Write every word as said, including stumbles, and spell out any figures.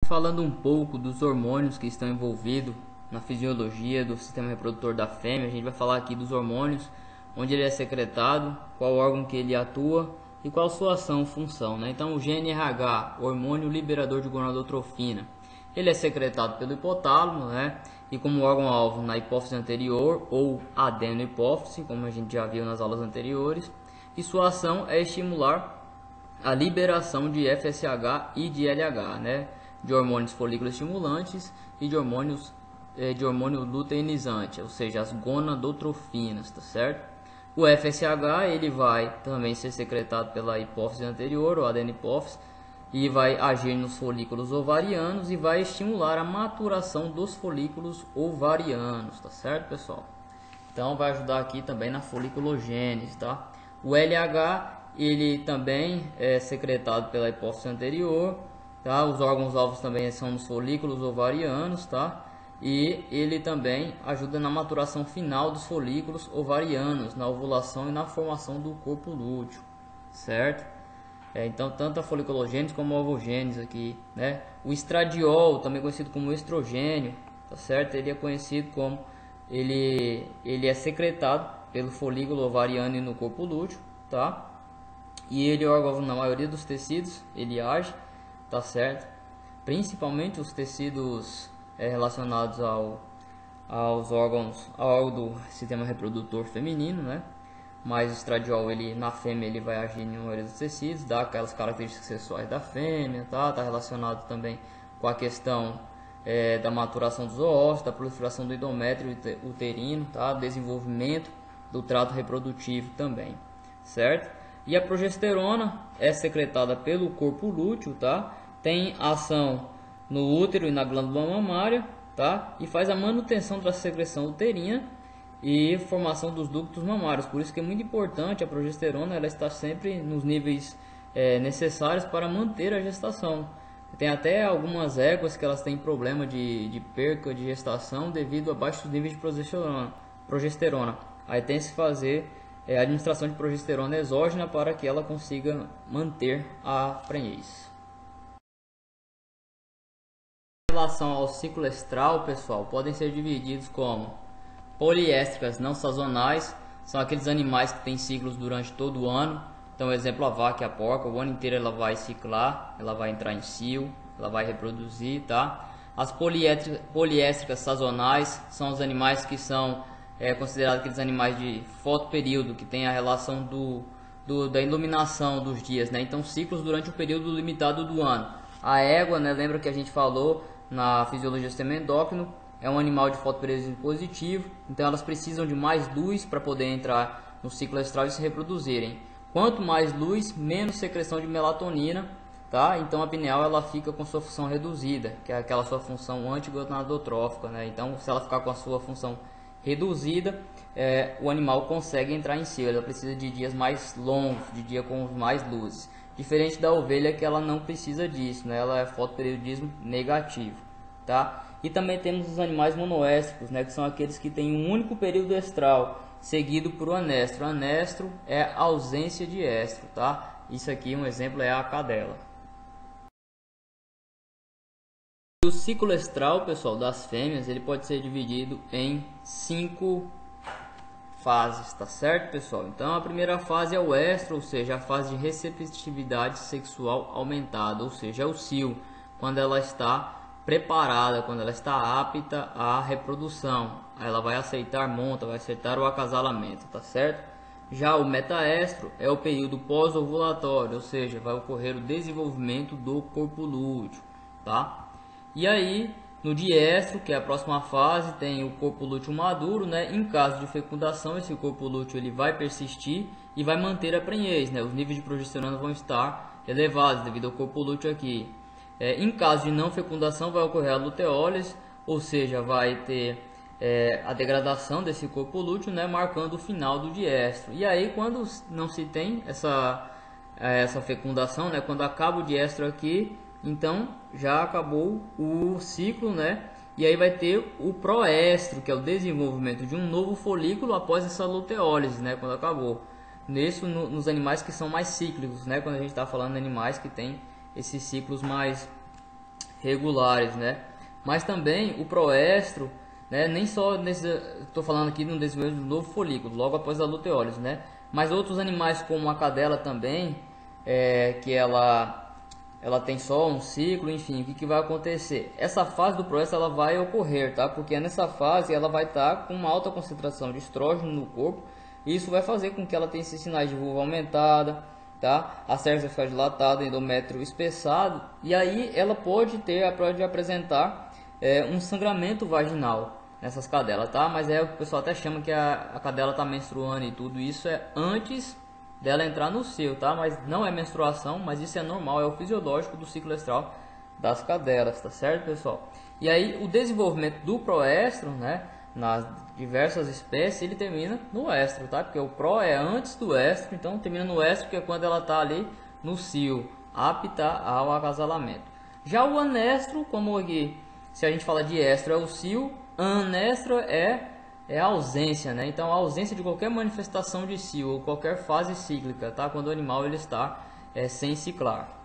falando um pouco dos hormônios que estão envolvidos na fisiologia do sistema reprodutor da fêmea. A gente vai falar aqui dos hormônios, onde ele é secretado, qual órgão que ele atua e qual sua ação, função, né? Então o G N R H, hormônio liberador de gonadotrofina, ele é secretado pelo hipotálamo, né? E como órgão-alvo na hipófise anterior ou adenohipófise, como a gente já viu nas aulas anteriores, e sua ação é estimular a liberação de F S H e de L H, né? De hormônios folículo estimulantes e de hormônios eh, de hormônio luteinizante, ou seja, as gonadotrofinas, tá certo? O F S H ele vai também ser secretado pela hipófise anterior ou adenohipófise e vai agir nos folículos ovarianos e vai estimular a maturação dos folículos ovarianos, tá certo, pessoal? Então vai ajudar aqui também na foliculogênese, tá? O L H ele também é secretado pela hipófise anterior, tá? Os órgãos-alvos também são nos folículos ovarianos, tá? E ele também ajuda na maturação final dos folículos ovarianos, na ovulação e na formação do corpo lúteo, certo? É, então, tanto a foliculogênese como a ovogênese aqui, né? O estradiol, também conhecido como estrogênio, tá certo? Ele é conhecido como, ele, ele é secretado pelo folículo ovariano e no corpo lúteo, tá? E ele é órgão na maioria dos tecidos, ele age, tá certo? Principalmente os tecidos é, relacionados ao, aos órgãos, ao órgão do sistema reprodutor feminino, né? Mas o estradiol, ele, na fêmea, ele vai agir em maioria dos tecidos, dá aquelas características sexuais da fêmea, tá? Tá relacionado também com a questão é, da maturação dos oócitos, da proliferação do endométrio uterino, tá? Desenvolvimento do trato reprodutivo também, certo? E a progesterona é secretada pelo corpo lúteo, tá? Tem ação no útero e na glândula mamária, tá? E faz a manutenção da secreção uterina e formação dos ductos mamários. Por isso que é muito importante a progesterona, ela está sempre nos níveis é, necessários para manter a gestação. Tem até algumas éguas que elas têm problema de, de perca de gestação devido a baixos níveis de progesterona. progesterona. Aí tem que se fazer é, a administração de progesterona exógena para que ela consiga manter a prenhez. Em relação ao ciclo estral, pessoal, podem ser divididos como poliéstricas não sazonais, são aqueles animais que têm ciclos durante todo o ano. Então, exemplo, a vaca e a porca, o ano inteiro ela vai ciclar, ela vai entrar em cio, ela vai reproduzir, tá? As poliéstricas sazonais são os animais que são é, considerados aqueles animais de fotoperíodo, que tem a relação do, do, da iluminação dos dias, né? Então, ciclos durante um período limitado do ano. A égua, né, lembra que a gente falou na fisiologia do sistema endócrino, é um animal de fotoperíodo positivo, então elas precisam de mais luz para poder entrar no ciclo estral e se reproduzirem. Quanto mais luz, menos secreção de melatonina, tá? Então a pineal ela fica com sua função reduzida, que é aquela sua função antigonadotrófica, né? Então, se ela ficar com a sua função reduzida, é, o animal consegue entrar em cio. Ela precisa de dias mais longos, de dia com mais luzes. Diferente da ovelha, que ela não precisa disso, né? Ela é fotoperiodismo negativo, tá? E também temos os animais monoéstricos, né, que são aqueles que têm um único período estral, seguido por o anestro. O anestro é a ausência de estro, tá? Isso aqui, um exemplo, é a cadela. O ciclo estral, pessoal, das fêmeas, ele pode ser dividido em cinco fases, tá certo, pessoal? Então, a primeira fase é o estro, ou seja, a fase de receptividade sexual aumentada, ou seja, é o cio, quando ela está preparada, quando ela está apta à reprodução, ela vai aceitar monta, vai aceitar o acasalamento, tá certo? Já o metaestro é o período pós-ovulatório, ou seja, vai ocorrer o desenvolvimento do corpo lúteo, tá? E aí, no diestro, que é a próxima fase, tem o corpo lúteo maduro, né? Em caso de fecundação, esse corpo lúteo ele vai persistir e vai manter a prenhez, né? Os níveis de progesterona vão estar elevados devido ao corpo lúteo aqui. É, em caso de não fecundação, vai ocorrer a luteólise, ou seja, vai ter é, a degradação desse corpo lúteo, né, marcando o final do diestro. E aí, quando não se tem essa, essa fecundação, né, quando acaba o diestro aqui, então já acabou o ciclo, né, e aí vai ter o proestro, que é o desenvolvimento de um novo folículo após essa luteólise, né, quando acabou. Nisso, no, nos animais que são mais cíclicos, né, quando a gente está falando de animais que têm esses ciclos mais regulares, né? Mas também o proestro, né? Nem só nesse, estou falando aqui no desenvolvimento do novo folículo, logo após a luteólise, né? Mas outros animais como a cadela também, é, que ela ela tem só um ciclo, enfim, o que, que vai acontecer? Essa fase do proestro ela vai ocorrer, tá? Porque nessa fase ela vai estar com uma alta concentração de estrógeno no corpo, e isso vai fazer com que ela tenha esses sinais de vulva aumentada, tá? A cervix vai ficar dilatada, endométrio espessado, e aí ela pode ter, pode apresentar é, um sangramento vaginal nessas cadelas, tá? Mas é o que o pessoal até chama que a, a cadela tá menstruando, e tudo isso é antes dela entrar no cio, tá? Mas não é menstruação, mas isso é normal, é o fisiológico do ciclo estral das cadelas, tá certo, pessoal? E aí o desenvolvimento do proestro, né, nas diversas espécies, ele termina no estro, tá? Porque o pro é antes do estro, então termina no estro, que é quando ela tá ali no cio, apta ao acasalamento. Já o anestro, como aqui, se a gente fala de estro é o cio, anestro é é a ausência, né? Então a ausência de qualquer manifestação de cio ou qualquer fase cíclica, tá? Quando o animal ele está é, sem ciclar.